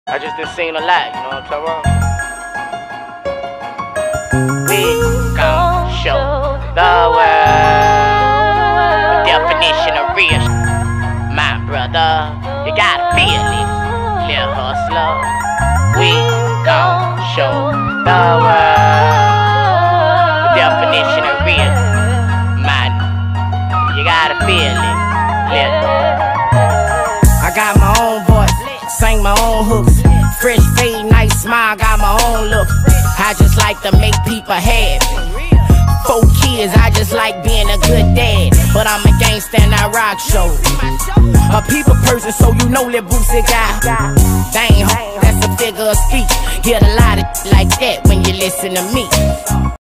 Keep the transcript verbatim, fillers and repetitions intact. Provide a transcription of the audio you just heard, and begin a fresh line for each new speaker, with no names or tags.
I just done seen a lot, you know what I'm talking about? We gon' show the world the definition of real sh my brother, you gotta feel it, little hustler. We gon' show the world the definition of real, man. You gotta feel it, little. I got my own voice, sing my own hooks, fresh fade, nice smile, got my own look. I just like to make people happy. Four kids, I just like being a good dad. But I'm a gangsta and I rock show. A people person, so you know that Boosie guy. Dang, that's a figure of speech. Get a lot of like that when you listen to me.